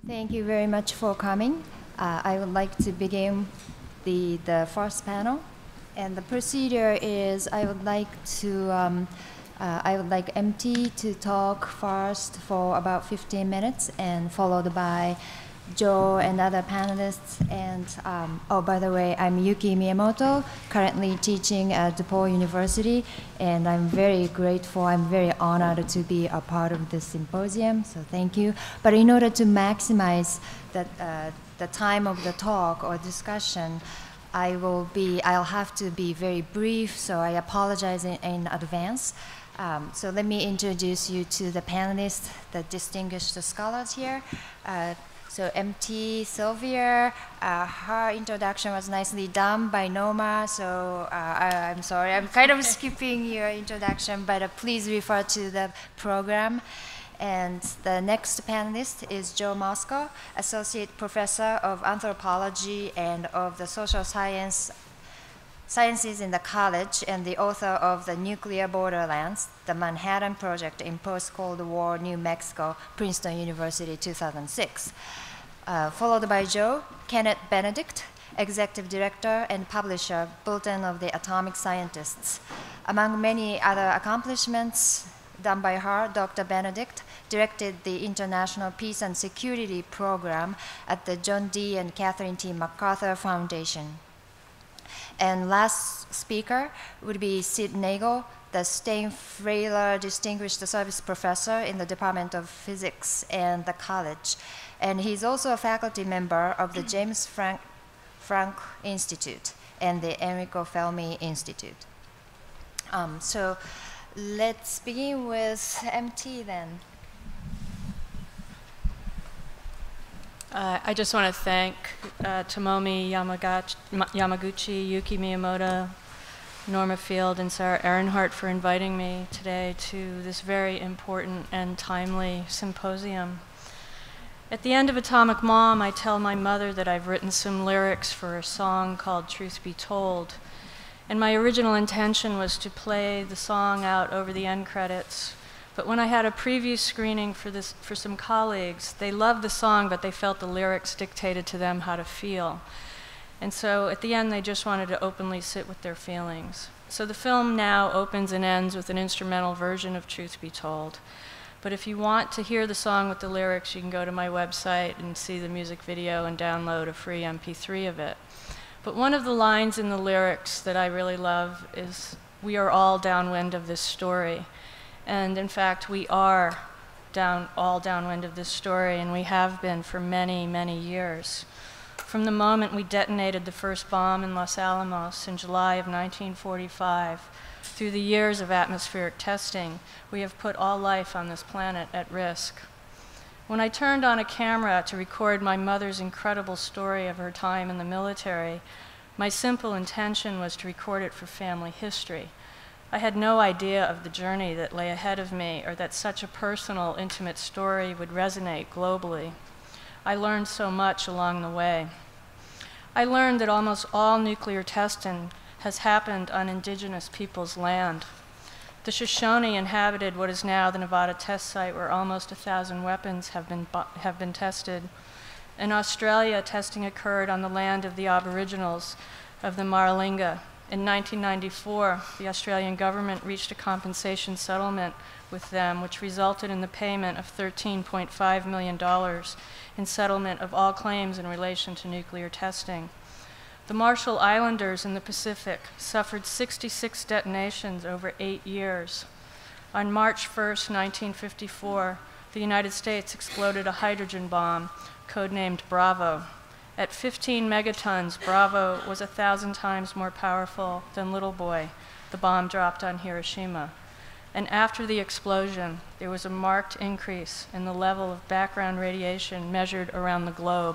Thank you very much for coming. I would like to begin the first panel, and the procedure is I would like MT to talk first for about 15 minutes, and followed by Joe and other panelists. And oh, by the way, I'm Yuki Miyamoto, currently teaching at DePaul University, and I'm very grateful, I'm very honored to be a part of this symposium, so thank you. But in order to maximize the time of the talk or discussion, I'll have to be very brief, so I apologize in advance. So let me introduce you to the panelists, the distinguished scholars here. So MT Silvia, her introduction was nicely done by Noma, so I'm sorry, I'm kind of skipping your introduction, but please refer to the program. And the next panelist is Joe Moscow, Associate Professor of Anthropology and of the Social Sciences in the college, and the author of The Nuclear Borderlands, the Manhattan Project in Post-Cold War New Mexico, Princeton University, 2006. Followed by Joe, Kenneth Benedict, Executive Director and Publisher, Bulletin of the Atomic Scientists. Among many other accomplishments done by her, Dr. Benedict directed the International Peace and Security Program at the John D. and Catherine T. MacArthur Foundation. And last speaker would be Sid Nagel, the Stein-Freyler Distinguished Service Professor in the Department of Physics and the college. And he's also a faculty member of the James Franck Institute and the Enrico Fermi Institute. So let's begin with MT then. I just want to thank Tomomi Yamaguchi, Yuki Miyamoto, Norma Field, and Sarah Ehrenhardt for inviting me today to this very important and timely symposium. At the end of Atomic Mom, I tell my mother that I've written some lyrics for a song called Truth Be Told. And my original intention was to play the song out over the end credits. But when I had a preview screening for some colleagues, they loved the song, but they felt the lyrics dictated to them how to feel. And so at the end, they just wanted to openly sit with their feelings. So the film now opens and ends with an instrumental version of Truth Be Told. But if you want to hear the song with the lyrics, you can go to my website and see the music video and download a free MP3 of it. But one of the lines in the lyrics that I really love is, "We are all downwind of this story." And in fact, we are all downwind of this story, and we have been for many, many years. From the moment we detonated the first bomb in Los Alamos in July of 1945, through the years of atmospheric testing, we have put all life on this planet at risk. When I turned on a camera to record my mother's incredible story of her time in the military, my simple intention was to record it for family history. I had no idea of the journey that lay ahead of me, or that such a personal, intimate story would resonate globally. I learned so much along the way. I learned that almost all nuclear testing has happened on indigenous people's land. The Shoshone inhabited what is now the Nevada test site, where almost 1,000 weapons have been tested. In Australia, testing occurred on the land of the Aboriginals of the Maralinga. In 1994, the Australian government reached a compensation settlement with them, which resulted in the payment of $13.5 million in settlement of all claims in relation to nuclear testing. The Marshall Islanders in the Pacific suffered 66 detonations over 8 years. On March 1st, 1954, the United States exploded a hydrogen bomb, codenamed Bravo. At 15 megatons, Bravo was 1,000 times more powerful than Little Boy, the bomb dropped on Hiroshima. And after the explosion, there was a marked increase in the level of background radiation measured around the globe.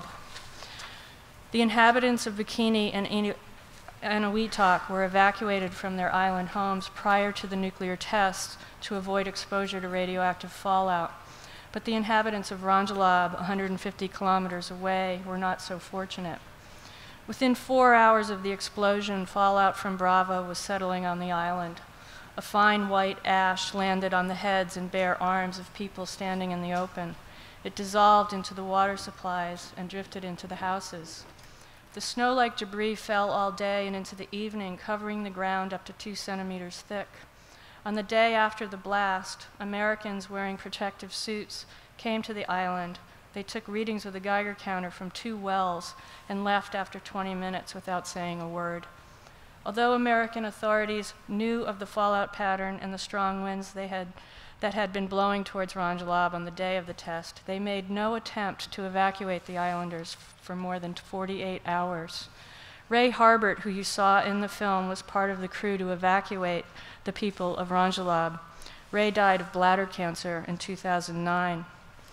The inhabitants of Bikini and Eniwetok were evacuated from their island homes prior to the nuclear tests to avoid exposure to radioactive fallout. But the inhabitants of Rongelab, 150 kilometers away, were not so fortunate. Within 4 hours of the explosion, fallout from Bravo was settling on the island. A fine white ash landed on the heads and bare arms of people standing in the open. It dissolved into the water supplies and drifted into the houses. The snow-like debris fell all day and into the evening, covering the ground up to 2 centimeters thick. On the day after the blast, Americans wearing protective suits came to the island. They took readings with a Geiger counter from 2 wells and left after 20 minutes without saying a word. Although American authorities knew of the fallout pattern and the strong winds that had been blowing towards Rongelab on the day of the test, they made no attempt to evacuate the islanders for more than 48 hours. Ray Harbert, who you saw in the film, was part of the crew to evacuate the people of Rongelab. Ray died of bladder cancer in 2009.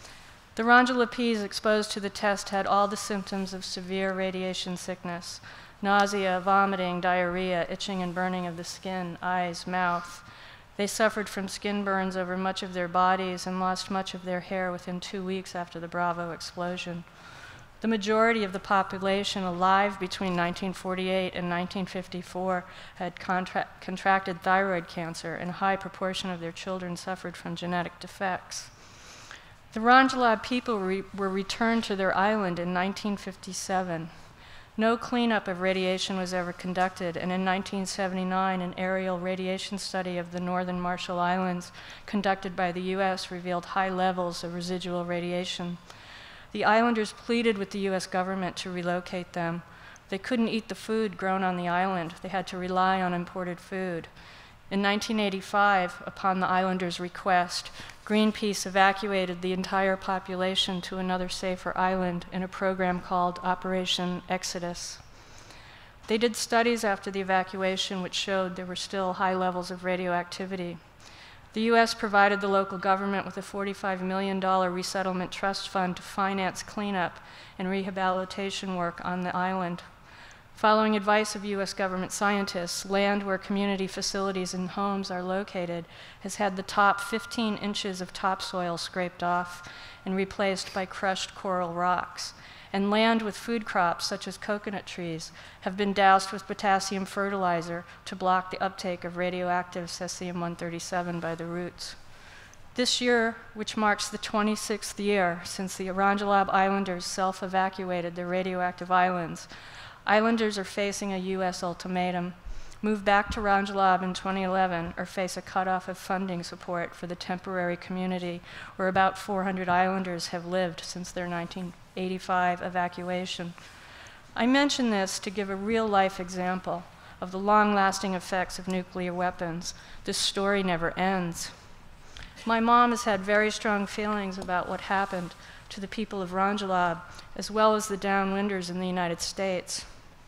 The Rongelapese exposed to the test had all the symptoms of severe radiation sickness: nausea, vomiting, diarrhea, itching and burning of the skin, eyes, mouth. They suffered from skin burns over much of their bodies and lost much of their hair within 2 weeks after the Bravo explosion. The majority of the population alive between 1948 and 1954 had contracted thyroid cancer, and a high proportion of their children suffered from genetic defects. The Rongelab people were returned to their island in 1957. No cleanup of radiation was ever conducted, and in 1979, an aerial radiation study of the northern Marshall Islands conducted by the U.S. revealed high levels of residual radiation. The islanders pleaded with the U.S. government to relocate them. They couldn't eat the food grown on the island. They had to rely on imported food. In 1985, upon the islanders' request, Greenpeace evacuated the entire population to another safer island in a program called Operation Exodus. They did studies after the evacuation which showed there were still high levels of radioactivity. The U.S. provided the local government with a $45 million resettlement trust fund to finance cleanup and rehabilitation work on the island. Following advice of U.S. government scientists, land where community facilities and homes are located has had the top 15 inches of topsoil scraped off and replaced by crushed coral rocks. And land with food crops, such as coconut trees, have been doused with potassium fertilizer to block the uptake of radioactive cesium-137 by the roots. This year, which marks the 26th year since the Rongelab Islanders self-evacuated their radioactive islands, islanders are facing a U.S. ultimatum: move back to Rongelab in 2011 or face a cutoff of funding support for the temporary community where about 400 islanders have lived since their 1985 evacuation. I mention this to give a real-life example of the long-lasting effects of nuclear weapons. This story never ends. My mom has had very strong feelings about what happened to the people of Rongelab, as well as the downwinders in the United States.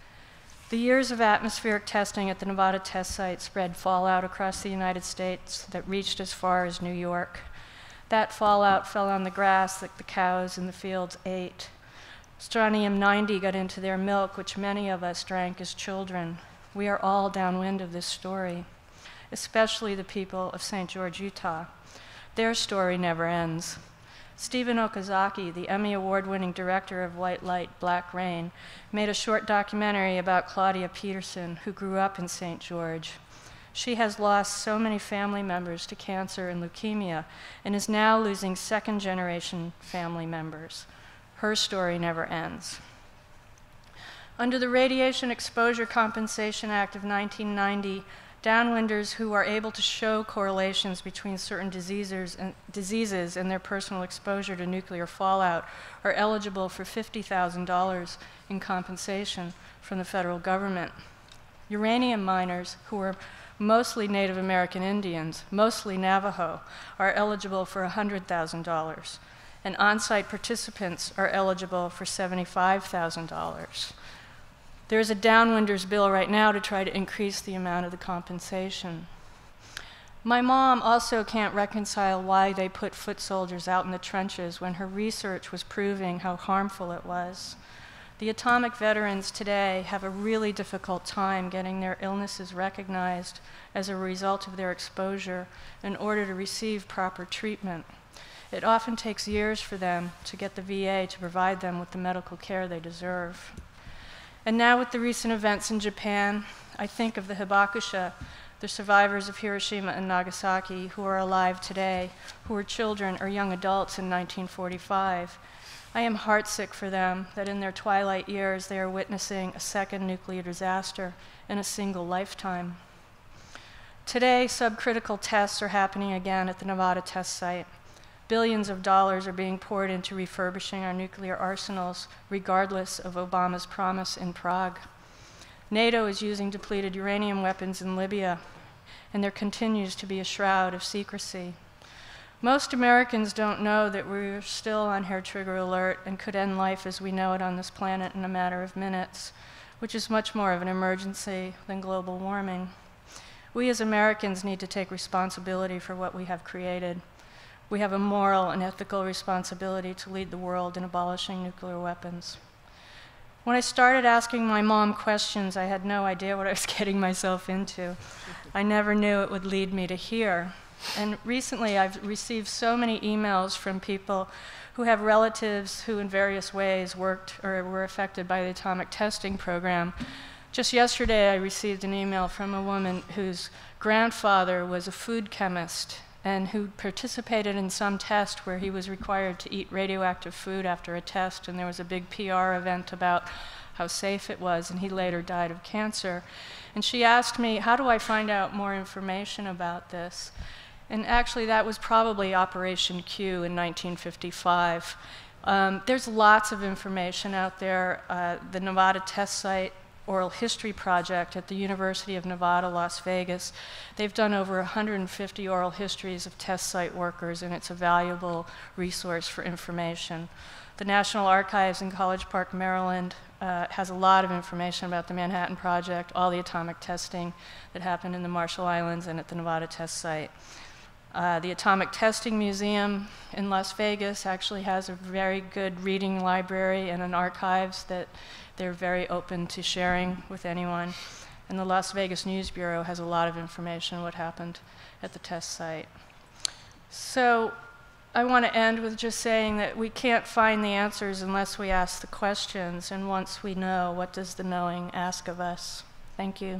The years of atmospheric testing at the Nevada test site spread fallout across the United States that reached as far as New York. That fallout fell on the grass that the cows in the fields ate. Strontium-90 got into their milk, which many of us drank as children. We are all downwind of this story, especially the people of St. George, Utah. Their story never ends. Stephen Okazaki, the Emmy Award-winning director of White Light, Black Rain, made a short documentary about Claudia Peterson, who grew up in St. George. She has lost so many family members to cancer and leukemia and is now losing second-generation family members. Her story never ends. Under the Radiation Exposure Compensation Act of 1990, downwinders who are able to show correlations between certain diseases and their personal exposure to nuclear fallout are eligible for $50,000 in compensation from the federal government. Uranium miners, who are mostly Native American Indians, mostly Navajo, are eligible for $100,000, and on-site participants are eligible for $75,000. There is a downwinders bill right now to try to increase the amount of the compensation. My mom also can't reconcile why they put foot soldiers out in the trenches when her research was proving how harmful it was. The atomic veterans today have a really difficult time getting their illnesses recognized as a result of their exposure in order to receive proper treatment. It often takes years for them to get the VA to provide them with the medical care they deserve. And now with the recent events in Japan, I think of the hibakusha, the survivors of Hiroshima and Nagasaki who are alive today, who were children or young adults in 1945. I am heartsick for them that in their twilight years they are witnessing a second nuclear disaster in a single lifetime. Today, subcritical tests are happening again at the Nevada test site. Billions of dollars are being poured into refurbishing our nuclear arsenals, regardless of Obama's promise in Prague. NATO is using depleted uranium weapons in Libya, and there continues to be a shroud of secrecy. Most Americans don't know that we're still on hair trigger alert and could end life as we know it on this planet in a matter of minutes, which is much more of an emergency than global warming. We as Americans need to take responsibility for what we have created. We have a moral and ethical responsibility to lead the world in abolishing nuclear weapons. When I started asking my mom questions, I had no idea what I was getting myself into. I never knew it would lead me to here. And recently I've received so many emails from people who have relatives who in various ways worked or were affected by the atomic testing program. Just yesterday, I received an email from a woman whose grandfather was a food chemist and who participated in some test where he was required to eat radioactive food after a test, and there was a big PR event about how safe it was, and he later died of cancer. And she asked me, how do I find out more information about this? And actually, that was probably Operation Q in 1955. There's lots of information out there. The Nevada test site Oral History Project at the University of Nevada, Las Vegas. They've done over 150 oral histories of test site workers, and it's a valuable resource for information. The National Archives in College Park, Maryland has a lot of information about the Manhattan Project, all the atomic testing that happened in the Marshall Islands and at the Nevada test site. The Atomic Testing Museum in Las Vegas actually has a very good reading library and an archives that they're very open to sharing with anyone. And the Las Vegas News Bureau has a lot of information on what happened at the test site. So I want to end with just saying that we can't find the answers unless we ask the questions. And once we know, what does the knowing ask of us? Thank you.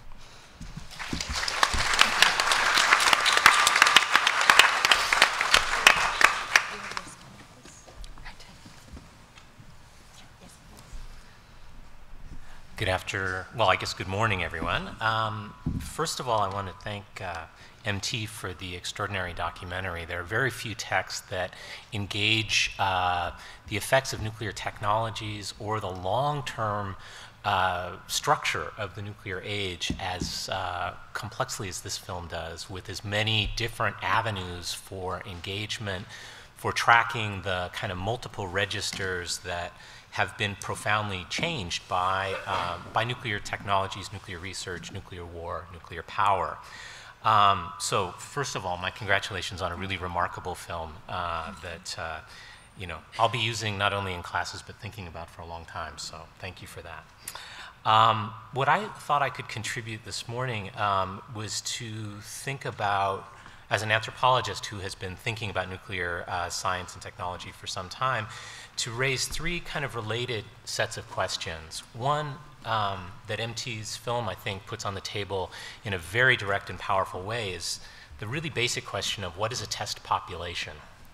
Good morning, everyone. First of all, I want to thank MT for the extraordinary documentary. There are very few texts that engage the effects of nuclear technologies or the long-term structure of the nuclear age as complexly as this film does, with as many different avenues for engagement, for tracking the kind of multiple registers that have been profoundly changed by nuclear technologies, nuclear research, nuclear war, nuclear power. So first of all, my congratulations on a really remarkable film that I'll be using not only in classes but thinking about for a long time, so thank you for that. What I thought I could contribute this morning was to think about, as an anthropologist who has been thinking about nuclear science and technology for some time, to raise three kind of related sets of questions. One that MT's film, I think, puts on the table in a very direct and powerful way is the really basic question of what is a test population?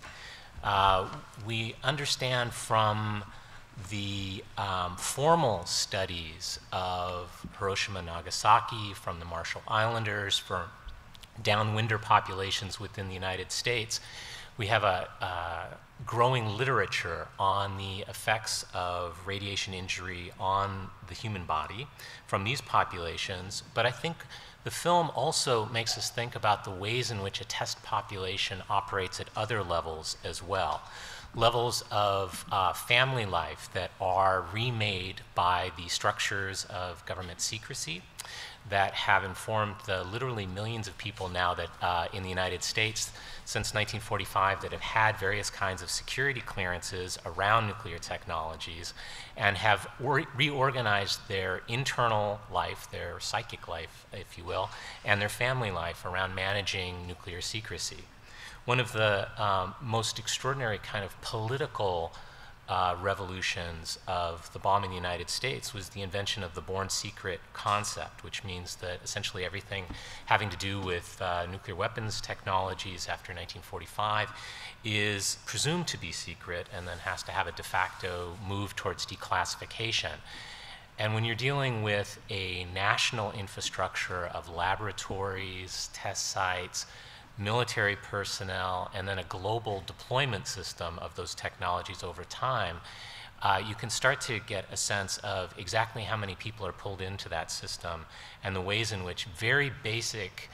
We understand from the formal studies of Hiroshima and Nagasaki, from the Marshall Islanders, from downwinder populations within the United States, we have a growing literature on the effects of radiation injury on the human body from these populations, but I think the film also makes us think about the ways in which a test population operates at other levels as well. Levels of family life that are remade by the structures of government secrecy that have informed the literally millions of people now that in the United States since 1945 that have had various kinds of security clearances around nuclear technologies and have reorganized their internal life, their psychic life, if you will, and their family life around managing nuclear secrecy. One of the most extraordinary kind of political revolutions of the bomb in the United States was the invention of the born secret concept, which means that essentially everything having to do with nuclear weapons technologies after 1945 is presumed to be secret and then has to have a de facto move towards declassification. And when you're dealing with a national infrastructure of laboratories, test sites, military personnel, and then a global deployment system of those technologies over time, you can start to get a sense of exactly how many people are pulled into that system and the ways in which very basic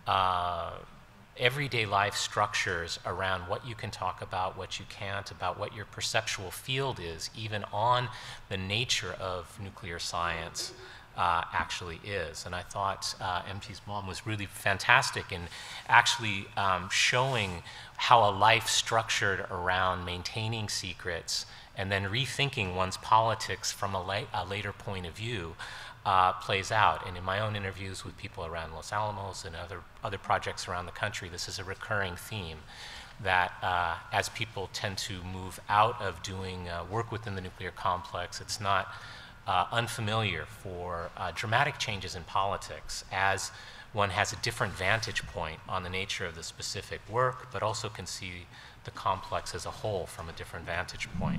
everyday life structures around what you can talk about, what you can't, about what your perceptual field is, even on the nature of nuclear science, actually is. And I thought MT's mom was really fantastic in actually showing how a life structured around maintaining secrets and then rethinking one's politics from a later point of view plays out. And in my own interviews with people around Los Alamos and other projects around the country, this is a recurring theme that as people tend to move out of doing work within the nuclear complex, it's not unfamiliar for dramatic changes in politics as one has a different vantage point on the nature of the specific work, but also can see the complex as a whole from a different vantage point.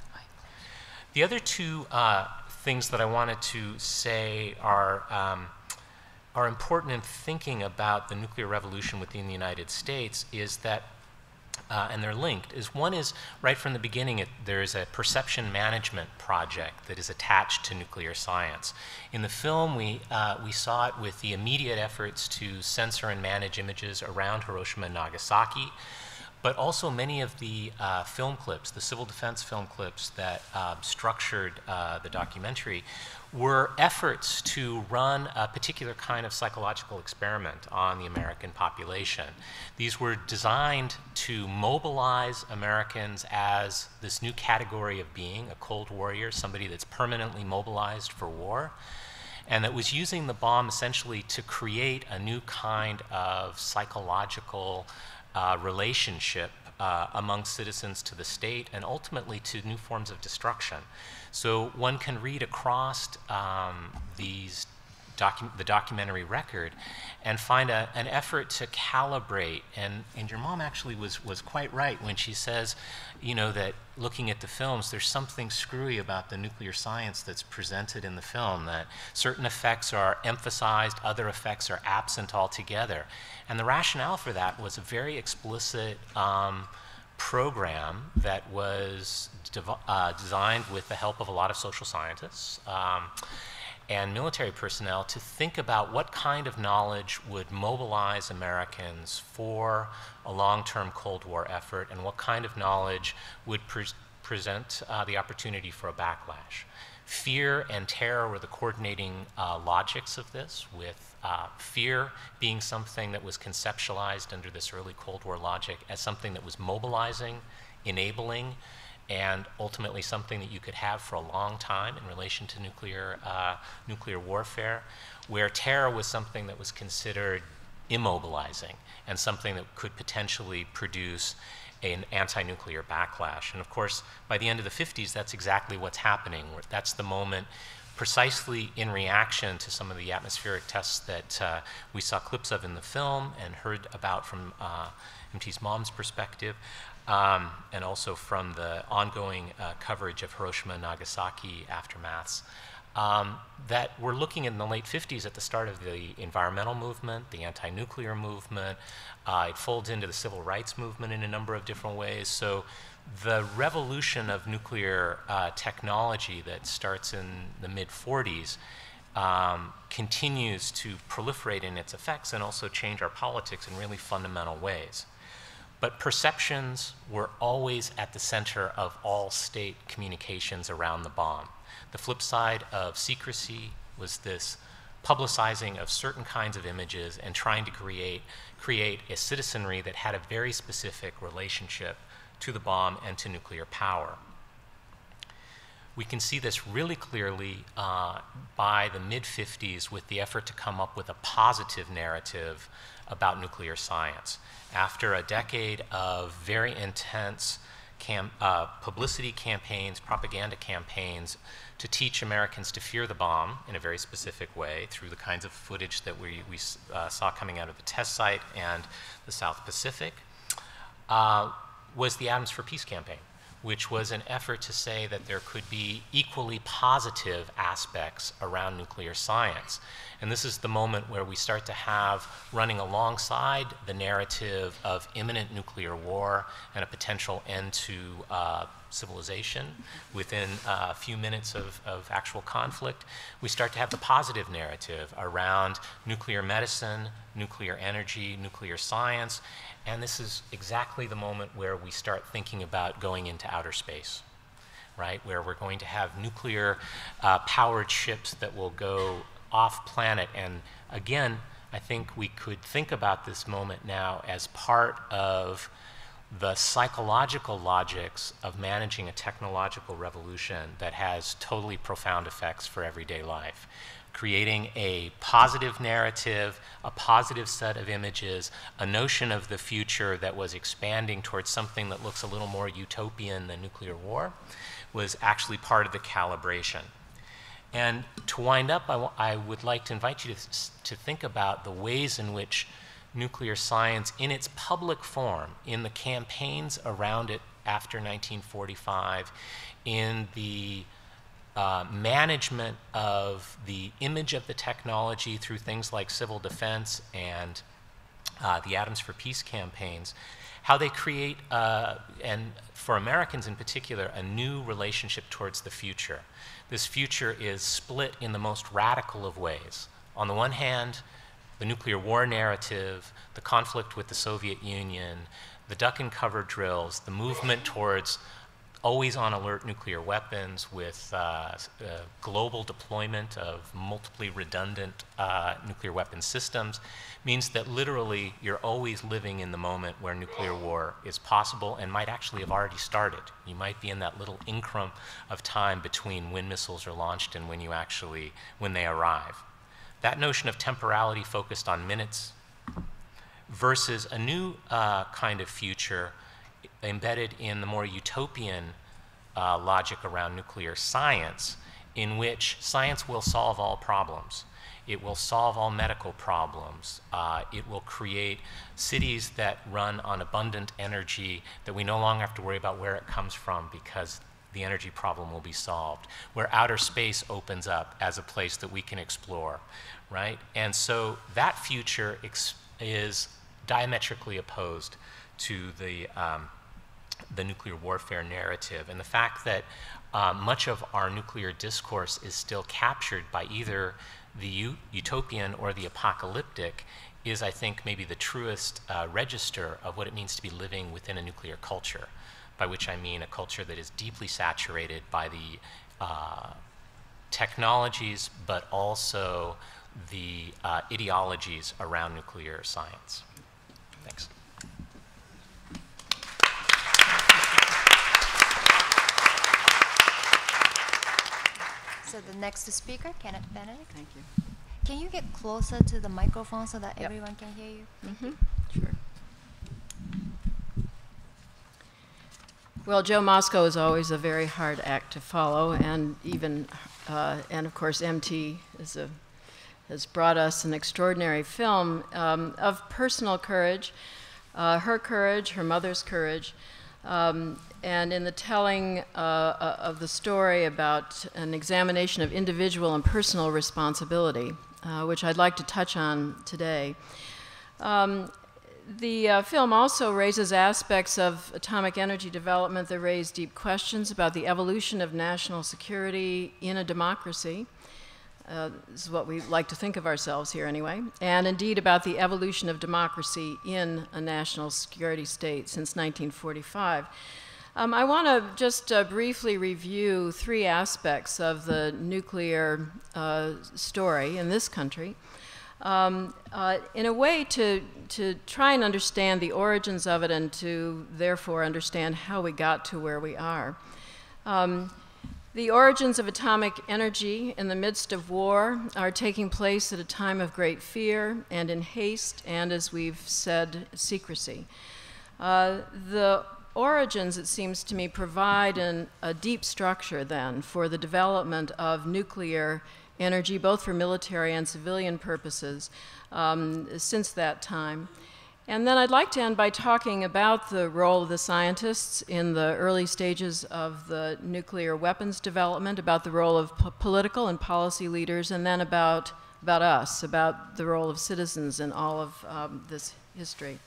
The other two things that I wanted to say are important in thinking about the nuclear revolution within the United States is that and they're linked, is one is right from the beginning there is a perception management project that is attached to nuclear science. In the film we saw it with the immediate efforts to censor and manage images around Hiroshima and Nagasaki, but also many of the film clips, the civil defense film clips that structured the documentary were efforts to run a particular kind of psychological experiment on the American population. These were designed to mobilize Americans as this new category of being, a cold warrior, somebody that's permanently mobilized for war, and that was using the bomb essentially to create a new kind of psychological relationship among citizens to the state and ultimately to new forms of destruction. So one can read across the documentary record and find an effort to calibrate, and your mom actually was quite right when she says, you know, that looking at the films, there's something screwy about the nuclear science that's presented in the film, that certain effects are emphasized, other effects are absent altogether. And the rationale for that was a very explicit program that was designed with the help of a lot of social scientists and military personnel to think about what kind of knowledge would mobilize Americans for a long-term Cold War effort and what kind of knowledge would present the opportunity for a backlash. Fear and terror were the coordinating logics of this, with fear being something that was conceptualized under this early Cold War logic as something that was mobilizing, enabling, and ultimately something that you could have for a long time in relation to nuclear warfare, where terror was something that was considered immobilizing and something that could potentially produce an anti-nuclear backlash. And of course, by the end of the 50s, that's exactly what's happening. That's the moment, precisely in reaction to some of the atmospheric tests that we saw clips of in the film and heard about from MT's mom's perspective, and also from the ongoing coverage of Hiroshima and Nagasaki aftermaths, that we're looking in the late 50s at the start of the environmental movement, the anti-nuclear movement. It folds into the civil rights movement in a number of different ways. So the revolution of nuclear technology that starts in the mid-40s continues to proliferate in its effects and also change our politics in really fundamental ways. But perceptions were always at the center of all state communications around the bomb. The flip side of secrecy was this publicizing of certain kinds of images and trying to create a citizenry that had a very specific relationship to the bomb and to nuclear power. We can see this really clearly by the mid-50s with the effort to come up with a positive narrative about nuclear science. After a decade of very intense publicity campaigns, propaganda campaigns to teach Americans to fear the bomb in a very specific way through the kinds of footage that we saw coming out of the test site and the South Pacific, was the Atoms for Peace campaign, which was an effort to say that there could be equally positive aspects around nuclear science. And this is the moment where we start to have, running alongside the narrative of imminent nuclear war and a potential end to civilization within a few minutes of actual conflict, we start to have the positive narrative around nuclear medicine, nuclear energy, nuclear science. And this is exactly the moment where we start thinking about going into outer space, right? Where we're going to have nuclear powered ships that will go off planet. And again, I think we could think about this moment now as part of the psychological logics of managing a technological revolution that has totally profound effects for everyday life. Creating a positive narrative, a positive set of images, a notion of the future that was expanding towards something that looks a little more utopian than nuclear war, was actually part of the calibration. And to wind up, I would like to invite you to think about the ways in which nuclear science, in its public form, in the campaigns around it after 1945, in the management of the image of the technology through things like civil defense and the Atoms for Peace campaigns, how they create, and for Americans in particular, a new relationship towards the future. This future is split in the most radical of ways. On the one hand, the nuclear war narrative, the conflict with the Soviet Union, the duck and cover drills, the movement towards always on alert nuclear weapons with global deployment of multiply redundant nuclear weapon systems means that literally you're always living in the moment where nuclear war is possible and might actually have already started. You might be in that little increment of time between when missiles are launched and when they arrive. That notion of temporality focused on minutes versus a new kind of future embedded in the more utopian logic around nuclear science, in which science will solve all problems. It will solve all medical problems. It will create cities that run on abundant energy that we no longer have to worry about where it comes from because the energy problem will be solved, where outer space opens up as a place that we can explore, right? And so that future is diametrically opposed to the nuclear warfare narrative. And the fact that much of our nuclear discourse is still captured by either the utopian or the apocalyptic is, I think, maybe the truest register of what it means to be living within a nuclear culture, by which I mean a culture that is deeply saturated by the technologies, but also the ideologies around nuclear science. Thanks. So the next speaker, Kenneth Benedict. Thank you. Can you get closer to the microphone so that everyone can hear you? Mm-hmm. Sure. Well, Joe Mosco is always a very hard act to follow, and even, and of course, MT has brought us an extraordinary film of personal courage, her mother's courage, and in the telling of the story about an examination of individual and personal responsibility, which I'd like to touch on today. The film also raises aspects of atomic energy development that raise deep questions about the evolution of national security in a democracy. This is what we like to think of ourselves here anyway, and indeed about the evolution of democracy in a national security state since 1945. I want to just briefly review three aspects of the nuclear story in this country. In a way to try and understand the origins of it and to therefore understand how we got to where we are. The origins of atomic energy in the midst of war are taking place at a time of great fear and in haste and, as we've said, secrecy. The origins, it seems to me, provide a deep structure then for the development of nuclear energy, both for military and civilian purposes, since that time. And then I'd like to end by talking about the role of the scientists in the early stages of the nuclear weapons development, about the role of political and policy leaders, and then about us, about the role of citizens in all of this history.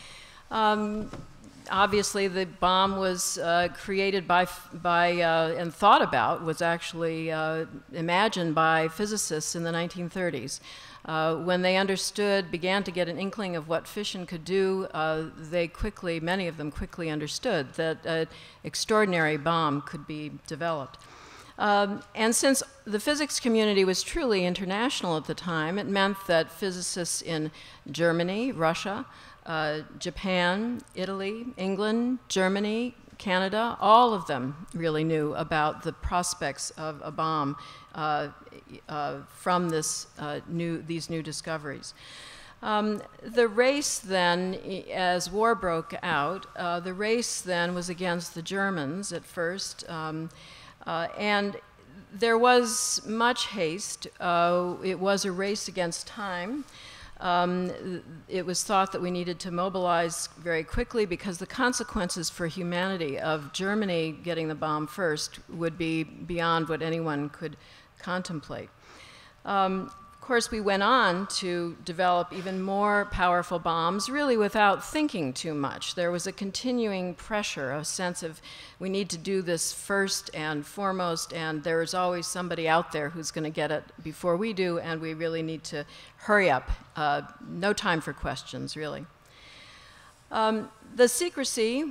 Obviously, the bomb was created and thought about, was actually imagined by physicists in the 1930s. When they began to get an inkling of what fission could do, many of them quickly understood that an extraordinary bomb could be developed. And since the physics community was truly international at the time, it meant that physicists in Germany, Russia, Japan, Italy, England, Germany, Canada, all of them really knew about the prospects of a bomb from these new discoveries. The race then, as war broke out, the race then was against the Germans at first, and there was much haste. It was a race against time. It was thought that we needed to mobilize very quickly because the consequences for humanity of Germany getting the bomb first would be beyond what anyone could contemplate. Of course, we went on to develop even more powerful bombs, really without thinking too much. There was a continuing pressure, a sense of we need to do this first and foremost, and there's always somebody out there who's going to get it before we do, and we really need to hurry up. No time for questions, really. The secrecy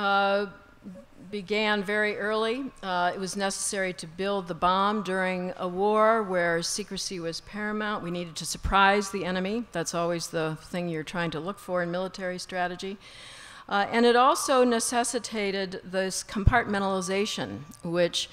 began very early. It was necessary to build the bomb during a war where secrecy was paramount. We needed to surprise the enemy. That's always the thing you're trying to look for in military strategy. And it also necessitated this compartmentalization, which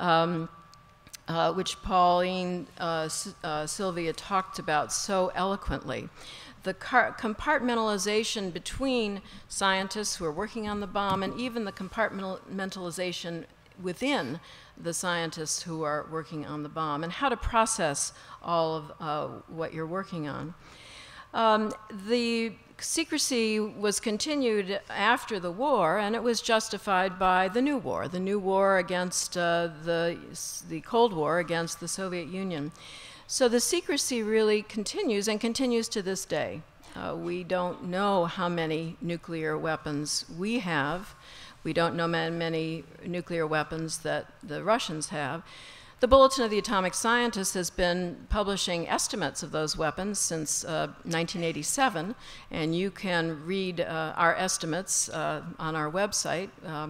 Pauline Silvia talked about so eloquently. The compartmentalization between scientists who are working on the bomb and even the compartmentalization within the scientists who are working on the bomb, and how to process all of what you're working on. The secrecy was continued after the war, and it was justified by the new war against the Cold War against the Soviet Union. So the secrecy really continues and continues to this day. We don't know how many nuclear weapons we have. We don't know many nuclear weapons that the Russians have. The Bulletin of the Atomic Scientist has been publishing estimates of those weapons since 1987, and you can read our estimates on our website.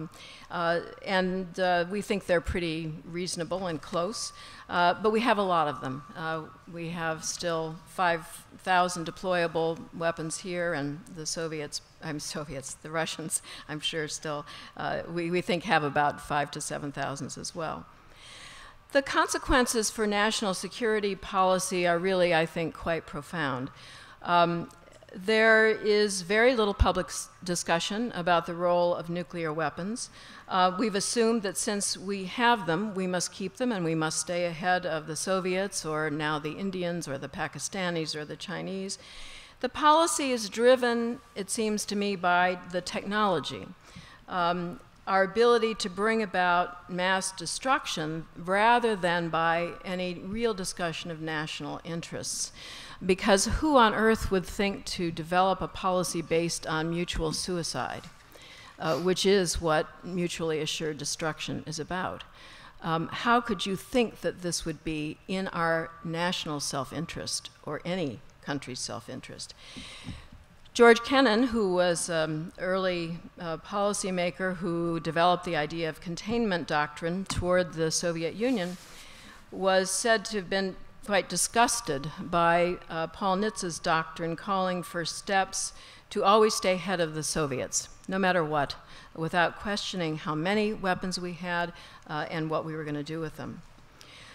We think they're pretty reasonable and close, but we have a lot of them. We have still 5,000 deployable weapons here, and the Russians, I'm sure still, we think have about 5,000 to 7,000 as well. The consequences for national security policy are really, I think, quite profound. There is very little public discussion about the role of nuclear weapons. We've assumed that since we have them, we must keep them and we must stay ahead of the Soviets or now the Indians or the Pakistanis or the Chinese. The policy is driven, it seems to me, by the technology. Our ability to bring about mass destruction rather than by any real discussion of national interests. Because who on earth would think to develop a policy based on mutual suicide, which is what mutually assured destruction is about? How could you think that this would be in our national self-interest or any country's self-interest? George Kennan, who was an early policymaker who developed the idea of containment doctrine toward the Soviet Union, was said to have been quite disgusted by Paul Nitz's doctrine calling for steps to always stay ahead of the Soviets, no matter what, without questioning how many weapons we had and what we were going to do with them.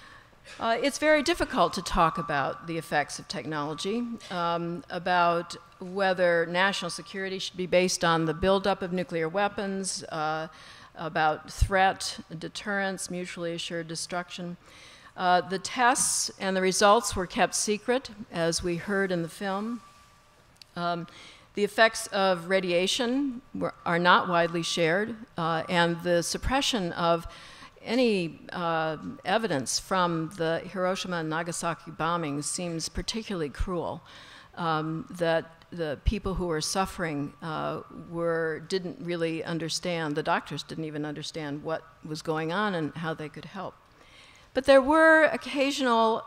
It's very difficult to talk about the effects of technology, about whether national security should be based on the buildup of nuclear weapons, about threat, deterrence, mutually assured destruction. The tests and the results were kept secret, as we heard in the film. The effects of radiation are not widely shared, and the suppression of any evidence from the Hiroshima and Nagasaki bombings seems particularly cruel, that the people who were suffering didn't really understand, the doctors didn't even understand what was going on and how they could help. But there were occasional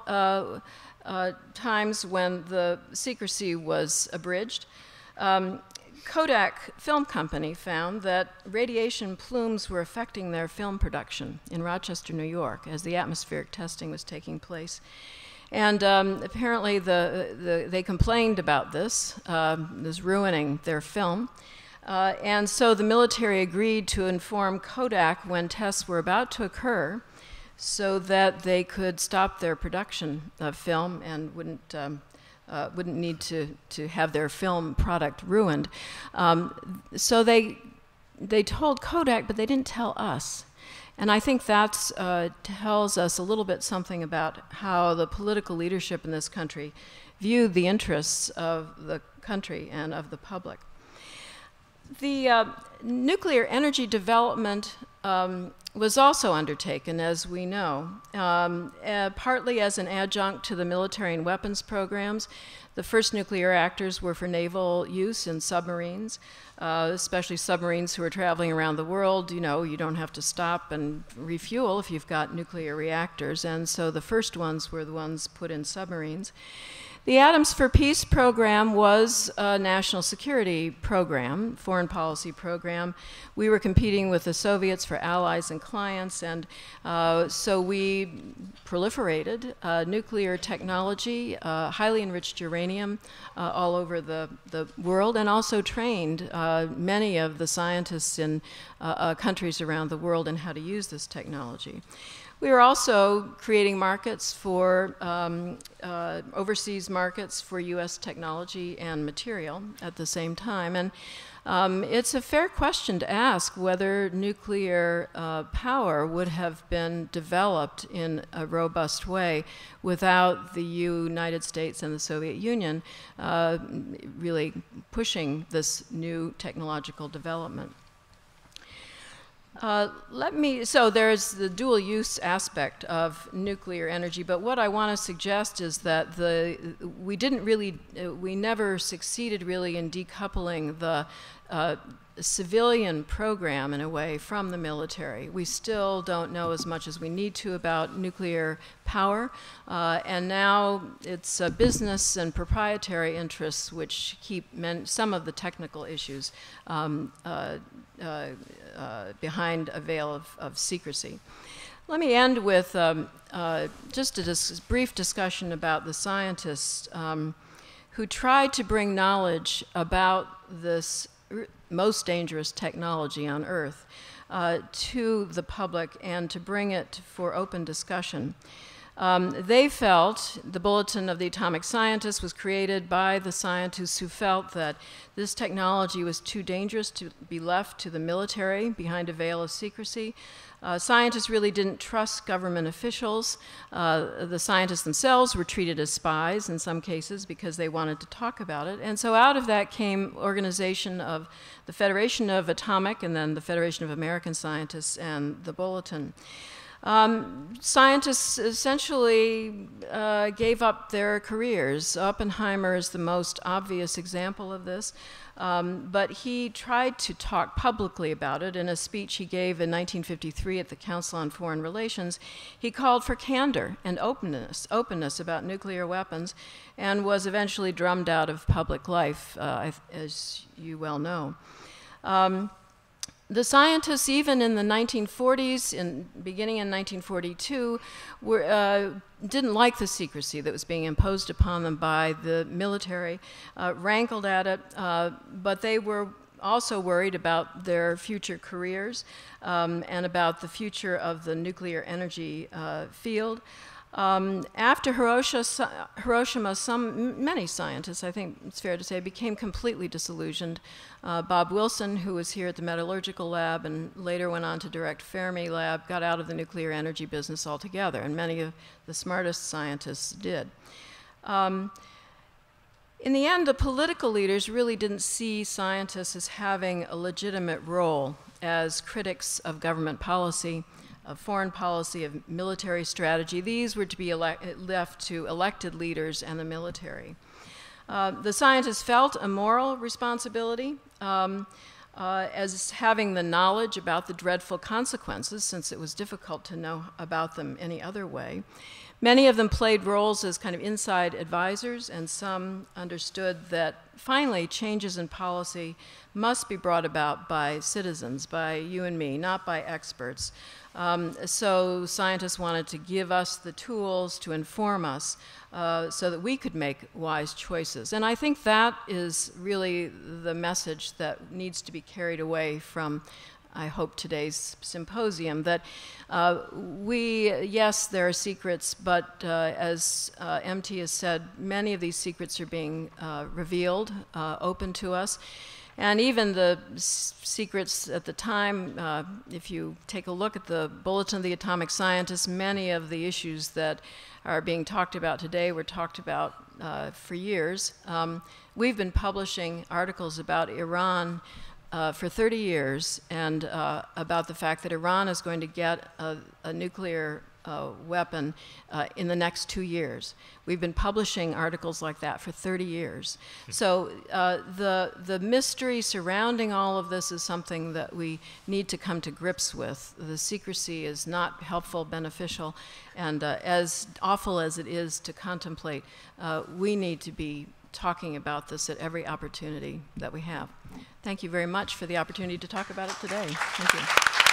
times when the secrecy was abridged. Kodak Film Company found that radiation plumes were affecting their film production in Rochester, New York, as the atmospheric testing was taking place. And apparently they complained about this. It was ruining their film. And so the military agreed to inform Kodak when tests were about to occur so that they could stop their production of film and wouldn't need to have their film product ruined. So they told Kodak, but they didn't tell us. And I think that tells us a little bit something about how the political leadership in this country viewed the interests of the country and of the public. The nuclear energy development was also undertaken, as we know, partly as an adjunct to the military and weapons programs. The first nuclear reactors were for naval use in submarines, especially submarines who are traveling around the world. You know, you don't have to stop and refuel if you've got nuclear reactors, and so the first ones were the ones put in submarines. The Atoms for Peace program was a national security program, foreign policy program. We were competing with the Soviets for allies and clients, and so we proliferated nuclear technology, highly enriched uranium all over the world, and also trained many of the scientists in countries around the world in how to use this technology. We were also creating markets for overseas markets for U.S. technology and material at the same time. And it's a fair question to ask whether nuclear power would have been developed in a robust way without the United States and the Soviet Union really pushing this new technological development. So there's the dual use aspect of nuclear energy, but what I want to suggest is that we never succeeded really in decoupling the civilian program in a way from the military. We still don't know as much as we need to about nuclear power, and now it's business and proprietary interests which keep some of the technical issues behind a veil of secrecy. Let me end with just a brief discussion about the scientists who tried to bring knowledge about this most dangerous technology on Earth to the public and to bring it for open discussion. They felt, the Bulletin of the Atomic Scientists was created by the scientists who felt that this technology was too dangerous to be left to the military behind a veil of secrecy. Scientists really didn't trust government officials. The scientists themselves were treated as spies in some cases because they wanted to talk about it. And so out of that came organization of the Federation of Atomic and then the Federation of American Scientists and the Bulletin. Scientists essentially gave up their careers. Oppenheimer is the most obvious example of this, but he tried to talk publicly about it. In a speech he gave in 1953 at the Council on Foreign Relations, he called for candor and openness about nuclear weapons, and was eventually drummed out of public life, as you well know. The scientists, even in the 1940s, beginning in 1942, didn't like the secrecy that was being imposed upon them by the military, rankled at it, but they were also worried about their future careers and about the future of the nuclear energy field. After Hiroshima, many scientists, I think it's fair to say, became completely disillusioned. Bob Wilson, who was here at the metallurgical lab and later went on to direct Fermi Lab, got out of the nuclear energy business altogether, and many of the smartest scientists did. In the end, the political leaders really didn't see scientists as having a legitimate role as critics of government policy, of foreign policy, of military strategy. These were to be left to elected leaders and the military. The scientists felt a moral responsibility as having the knowledge about the dreadful consequences, since it was difficult to know about them any other way. Many of them played roles as kind of inside advisors, and some understood that finally changes in policy must be brought about by citizens, by you and me, not by experts. So scientists wanted to give us the tools to inform us so that we could make wise choices. And I think that is really the message that needs to be carried away from, I hope, today's symposium, that yes, there are secrets, but as MT has said, many of these secrets are being revealed, open to us. And even the secrets at the time, if you take a look at the Bulletin of the Atomic Scientists, many of the issues that are being talked about today were talked about for years. We've been publishing articles about Iran for 30 years, and about the fact that Iran is going to get a nuclear weapon in the next 2 years. We've been publishing articles like that for 30 years. So the mystery surrounding all of this is something that we need to come to grips with. The secrecy is not helpful, beneficial, and as awful as it is to contemplate, we need to be talking about this at every opportunity that we have. Thank you very much for the opportunity to talk about it today. Thank you.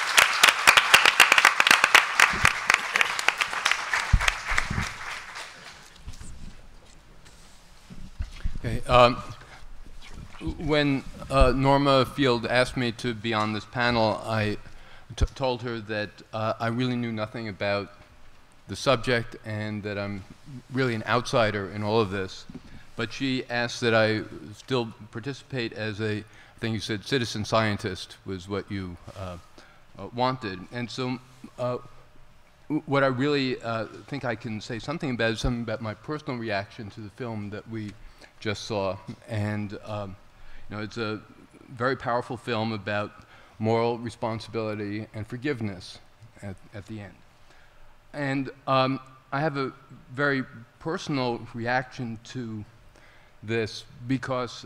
Okay. When Norma Field asked me to be on this panel, I told her that I really knew nothing about the subject and that I'm really an outsider in all of this. But she asked that I still participate as a, I think you said, citizen scientist was what you wanted. And so what I really think I can say something about is something about my personal reaction to the film that we just saw. And you know, it's a very powerful film about moral responsibility and forgiveness at the end. And I have a very personal reaction to this because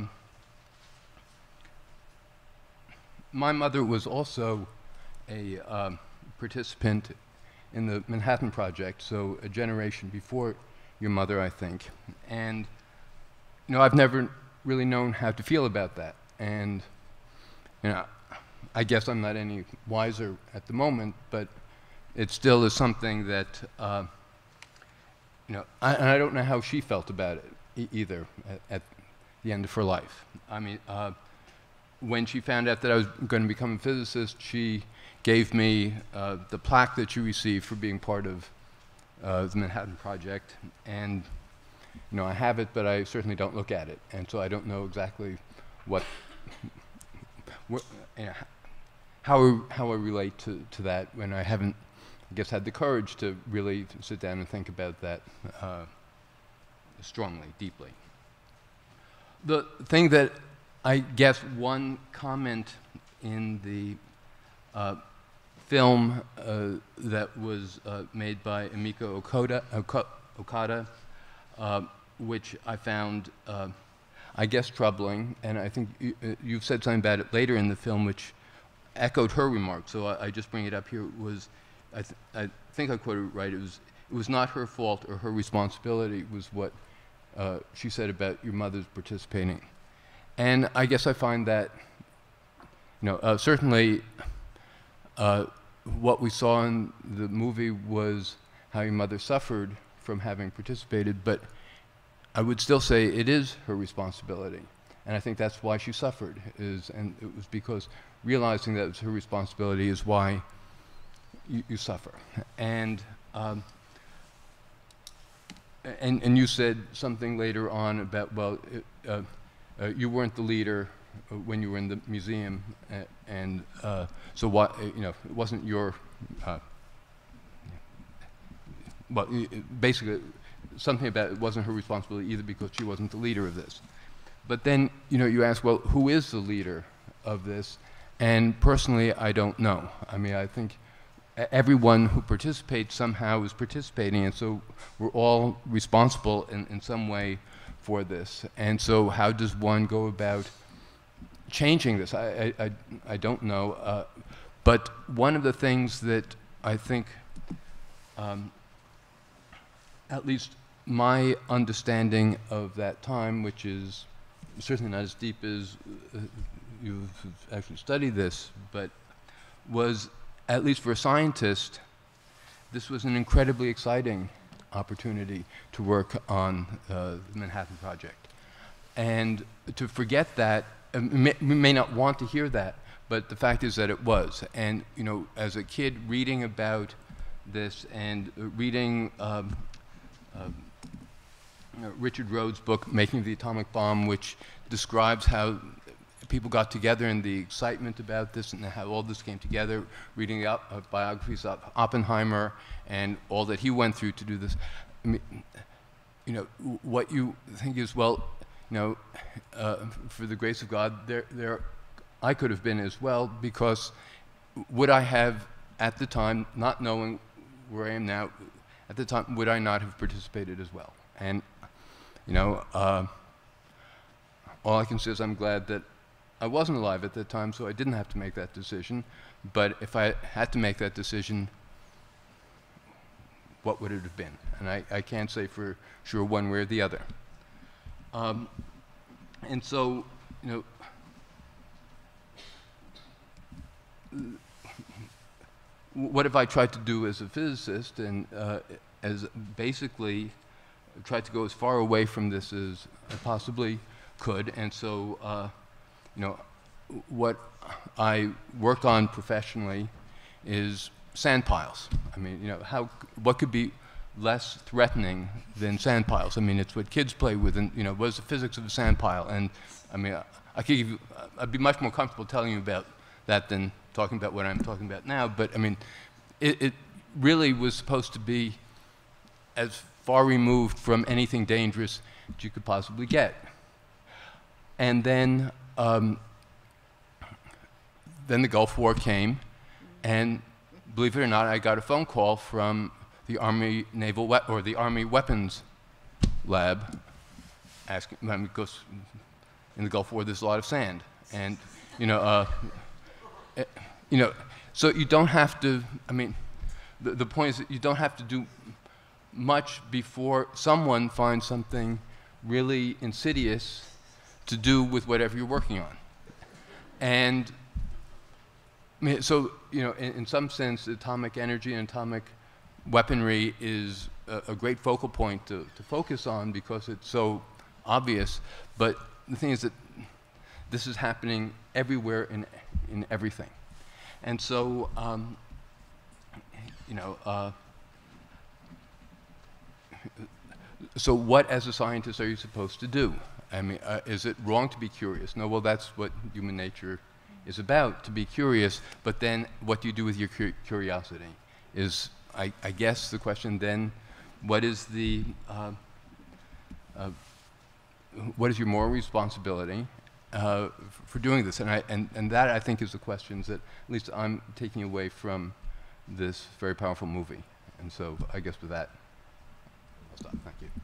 my mother was also a participant in the Manhattan Project, so a generation before your mother, I think. And you know, I've never really known how to feel about that. And you know, I guess I'm not any wiser at the moment, but it still is something that you know, and I don't know how she felt about it either at the end of her life. I mean, when she found out that I was going to become a physicist, she gave me the plaque that she received for being part of the Manhattan Project. And you know, I have it, but I certainly don't look at it. And so I don't know exactly what you know, how I relate to that when I haven't, I guess, had the courage to really sit down and think about that strongly, deeply. The thing that I guess one comment in the film that was made by Emiko Okada, which I found, I guess, troubling, and I think you've said something about it later in the film which echoed her remarks, so I just bring it up here, was, I think I quoted it right, it was not her fault or her responsibility, was what she said about your mother's participating. And I guess I find that, you know, certainly what we saw in the movie was how your mother suffered from having participated, but I would still say it is her responsibility. And I think that's why she suffered, and it was because realizing that it was her responsibility is why you suffer. And and you said something later on about, well, you weren't the leader when you were in the museum, and so what, you know, it wasn't your, well, basically something about it wasn't her responsibility either because she wasn't the leader of this. But then, you know, you ask, well, who is the leader of this? And personally, I don't know. I mean, I think everyone who participates somehow is participating, and so we're all responsible in some way for this. And so how does one go about changing this? I don't know. But one of the things that I think, at least my understanding of that time, which is certainly not as deep as you've actually studied this, but was, at least for a scientist, this was an incredibly exciting opportunity to work on the Manhattan Project. And to forget that, we may not want to hear that, but the fact is that it was. And, you know, as a kid reading about this and reading Richard Rhodes' book, Making the Atomic Bomb, which describes how people got together and the excitement about this and how all this came together, reading the biographies of Oppenheimer and all that he went through to do this. I mean, you know, what you think is, well, you know, for the grace of God, I could have been as well, because would I have, at the time, not knowing where I am now, at the time, would I not have participated as well? And, you know, all I can say is I'm glad that I wasn't alive at that time, so I didn't have to make that decision. But if I had to make that decision, what would it have been? And I can't say for sure one way or the other. And so, you know, what have I tried to do as a physicist, and as basically tried to go as far away from this as I possibly could. And so, you know, what I work on professionally is sand piles. I mean, you know, what could be less threatening than sand piles? I mean, it's what kids play with, and, you know, what is the physics of a sand pile? And I mean, I could give you, I'd be much more comfortable telling you about that than talking about what I'm talking about now. But I mean, it really was supposed to be as far removed from anything dangerous that you could possibly get. And then the Gulf War came, and believe it or not, I got a phone call from the Army the Army Weapons Lab, asking, I mean, because in the Gulf War there's a lot of sand, and you know, so you don't have to. I mean, the point is that you don't have to do much before someone finds something really insidious to do with whatever you're working on. And I mean, so, you know, in some sense, atomic energy and atomic weaponry is a great focal point to focus on because it's so obvious. But the thing is that this is happening everywhere in everything. And so, you know, so what as a scientist are you supposed to do? I mean, is it wrong to be curious? No, well, that's what human nature is about, to be curious, but then what do you do with your curiosity is, I guess, the question then, what is the, what is your moral responsibility for doing this? And that, I think, is the questions that at least I'm taking away from this very powerful movie. And so I guess with that, I'll stop. Thank you.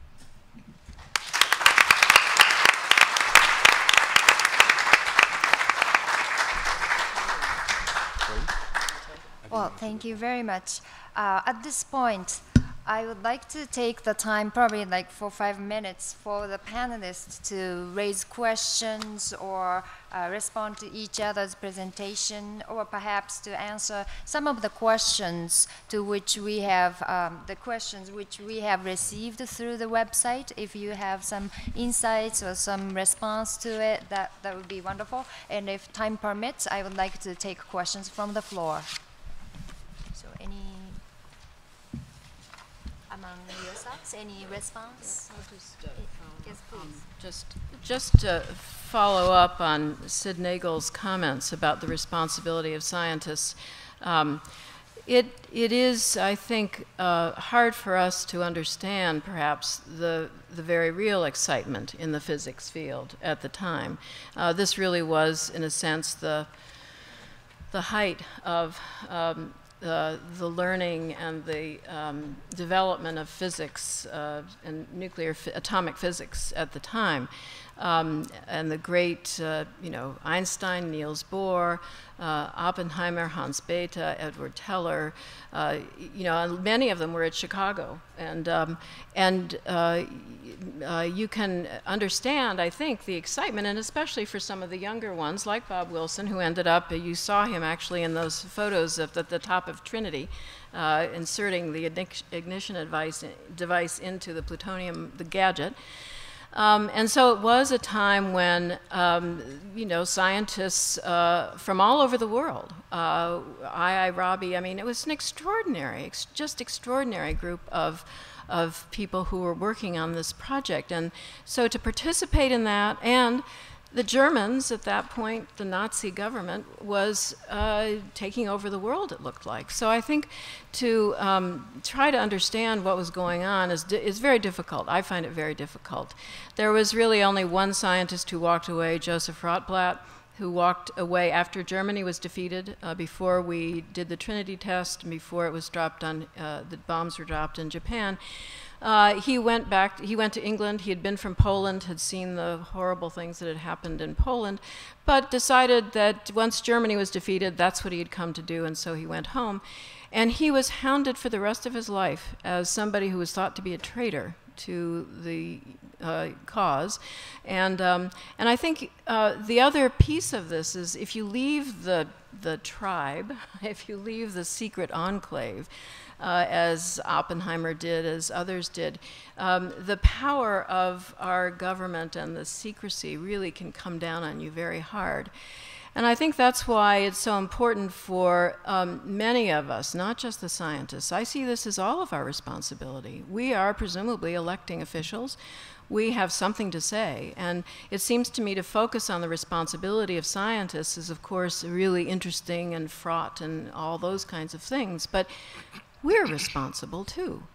Well, thank you very much. At this point, I would like to take the time, probably like for 5 minutes, for the panelists to raise questions or respond to each other's presentation, or perhaps to answer some of the questions to which we have, received through the website. If you have some insights or some response to it, that would be wonderful. And if time permits, I would like to take questions from the floor. So any... among yourselves? Any response? Yes, please. Just to follow up on Sid Nagel's comments about the responsibility of scientists, it is, I think, hard for us to understand, perhaps, the very real excitement in the physics field at the time. This really was, in a sense, the height of the learning and the development of physics and atomic physics at the time. And the great, Einstein, Niels Bohr, Oppenheimer, Hans Bethe, Edward Teller, and many of them were at Chicago. And you can understand, I think, the excitement, and especially for some of the younger ones, like Bob Wilson, who ended up, you saw him actually in those photos at the top of Trinity, inserting the ignition device into the plutonium, the gadget. And so it was a time when, scientists from all over the world, Robbie, I mean, it was an extraordinary, just extraordinary group of people who were working on this project. And so to participate in that, and the Germans at that point, the Nazi government, was taking over the world, it looked like. So I think to try to understand what was going on is very difficult. I find it very difficult. There was really only one scientist who walked away, Joseph Rotblat, who walked away after Germany was defeated, before we did the Trinity test, and before it was dropped on, the bombs were dropped in Japan. He went to England. He had been from Poland, had seen the horrible things that had happened in Poland, but decided that once Germany was defeated, that's what he had come to do, and so he went home. And he was hounded for the rest of his life as somebody who was thought to be a traitor to the cause. And I think the other piece of this is if you leave the tribe, if you leave the secret enclave, as Oppenheimer did, as others did, the power of our government and the secrecy really can come down on you very hard. And I think that's why it's so important for many of us, not just the scientists. I see this as all of our responsibility. We are presumably electing officials. We have something to say. And it seems to me to focus on the responsibility of scientists is, of course, really interesting and fraught and all those kinds of things. But we're responsible, too.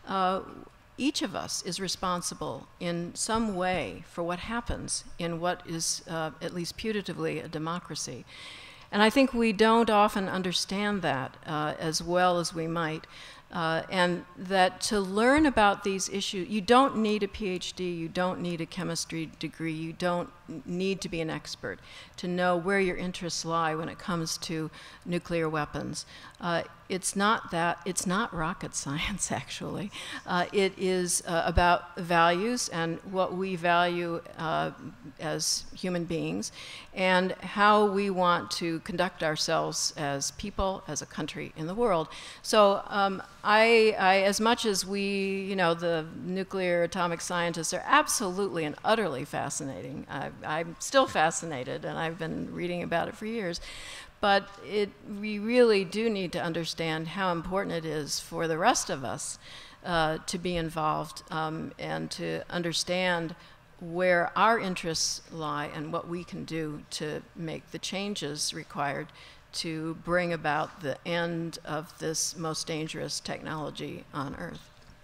Each of us is responsible in some way for what happens in what is, at least putatively, a democracy. And I think we don't often understand that as well as we might. And that to learn about these issues, you don't need a PhD, you don't need a chemistry degree, you don't need to be an expert to know where your interests lie when it comes to nuclear weapons. It's not rocket science, actually. It is about values and what we value as human beings and how we want to conduct ourselves as people, as a country in the world. So I as much as we, the nuclear atomic scientists are absolutely and utterly fascinating. I'm still fascinated, and I've been reading about it for years. But we really do need to understand how important it is for the rest of us to be involved and to understand where our interests lie and what we can do to make the changes required to bring about the end of this most dangerous technology on Earth.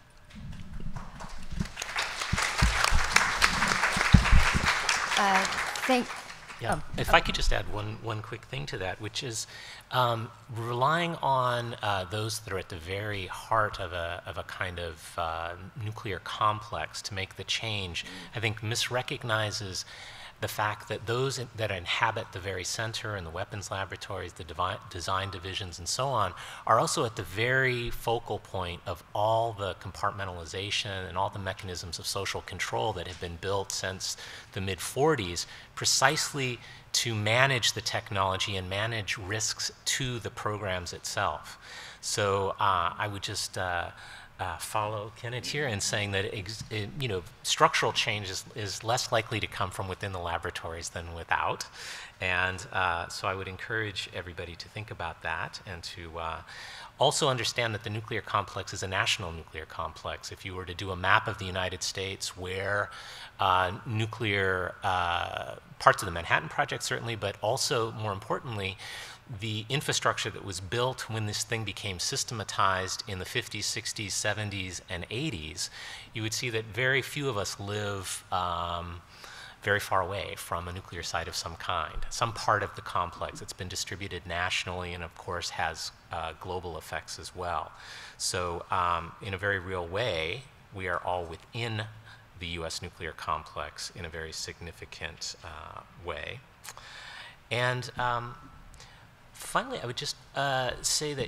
If I could just add one quick thing to that, which is relying on those that are at the very heart of a kind of nuclear complex to make the change, I think misrecognizes the fact that those that inhabit the very center and the weapons laboratories, the design divisions and so on, are also at the very focal point of all the compartmentalization and all the mechanisms of social control that have been built since the mid-40s, precisely to manage the technology and manage risks to the programs itself. So I would just follow Kenneth here in saying that structural change is less likely to come from within the laboratories than without, and so I would encourage everybody to think about that and to also understand that the nuclear complex is a national nuclear complex. If you were to do a map of the United States where nuclear parts of the Manhattan Project certainly, but also more importantly, the infrastructure that was built when this thing became systematized in the 50s, 60s, 70s, and 80s, you would see that very few of us live very far away from a nuclear site of some kind, some part of the complex. It's been distributed nationally and, of course, has global effects as well. So in a very real way, we are all within the U.S. nuclear complex in a very significant way. And finally, I would just say that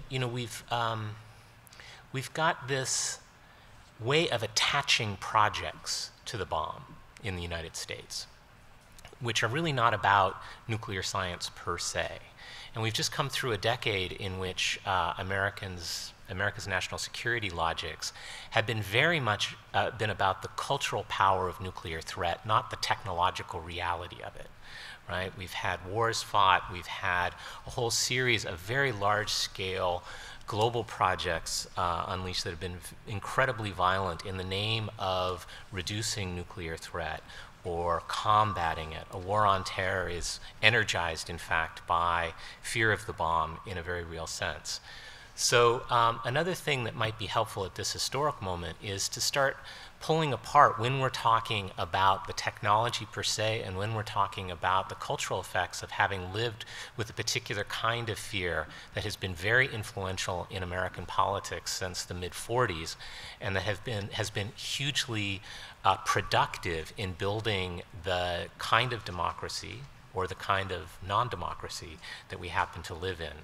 we've got this way of attaching projects to the bomb in the United States, which are really not about nuclear science per se. And we've just come through a decade in which America's national security logics have been very much been about the cultural power of nuclear threat, not the technological reality of it. Right? We've had wars fought, we've had a whole series of very large-scale global projects unleashed that have been incredibly violent in the name of reducing nuclear threat or combating it. A war on terror is energized, in fact, by fear of the bomb in a very real sense. So another thing that might be helpful at this historic moment is to start pulling apart when we're talking about the technology per se and when we're talking about the cultural effects of having lived with a particular kind of fear that has been very influential in American politics since the mid-40s and that has been hugely productive in building the kind of democracy or the kind of non-democracy that we happen to live in.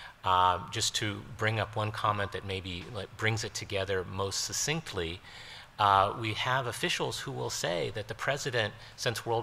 Just to bring up one comment that maybe brings it together most succinctly, we have officials who will say that the president, since World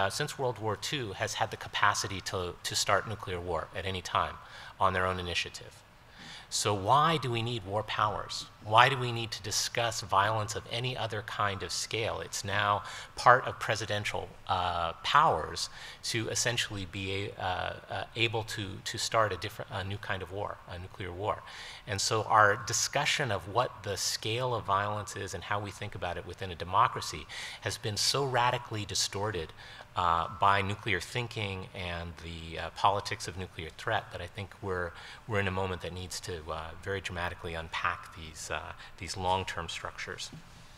War II, has had the capacity to start nuclear war at any time on their own initiative. So why do we need war powers? Why do we need to discuss violence of any other kind of scale? It's now part of presidential powers to essentially be able to start a new kind of war, a nuclear war. And so our discussion of what the scale of violence is and how we think about it within a democracy has been so radically distorted by nuclear thinking and the politics of nuclear threat that I think we're in a moment that needs to very dramatically unpack these long-term structures.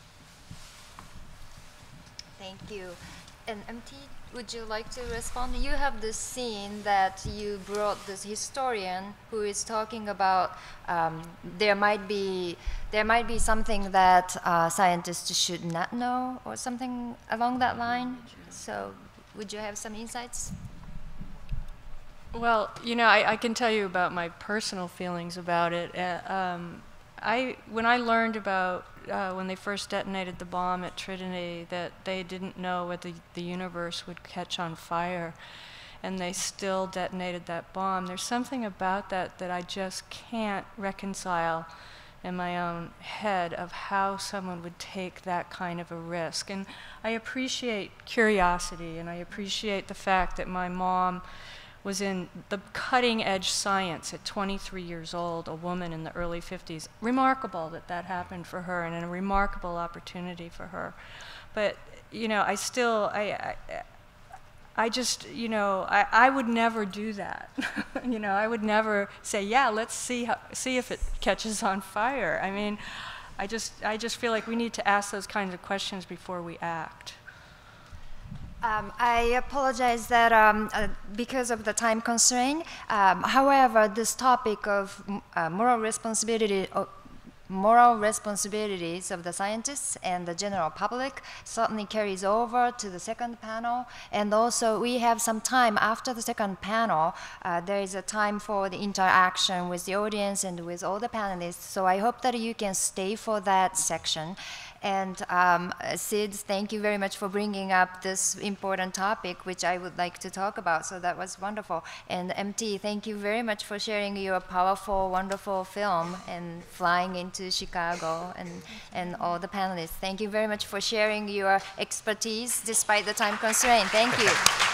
Thank you. And MT, would you like to respond? You have this scene that you brought this historian who is talking about there might be something that scientists should not know or something along that line. So would you have some insights? Well, I can tell you about my personal feelings about it. When I learned about when they first detonated the bomb at Trinity, that they didn't know whether the universe would catch on fire, and they still detonated that bomb. There's something about that I just can't reconcile in my own head of how someone would take that kind of a risk. And I appreciate curiosity, and I appreciate the fact that my mom was in the cutting edge science at 23 years old, a woman in the early 50s. Remarkable that happened for her, and a remarkable opportunity for her. But, I would never do that. I would never say, yeah, let's see if it catches on fire. I mean, I just feel like we need to ask those kinds of questions before we act. I apologize that because of the time constraint. However, this topic of moral responsibilities of the scientists and the general public certainly carries over to the second panel. And also, we have some time after the second panel. There is a time for the interaction with the audience and with all the panelists. So I hope that you can stay for that section. And Sid, thank you very much for bringing up this important topic, which I would like to talk about. So that was wonderful. And MT, thank you very much for sharing your powerful, wonderful film and flying into Chicago, and all the panelists. Thank you very much for sharing your expertise despite the time constraint. Thank you.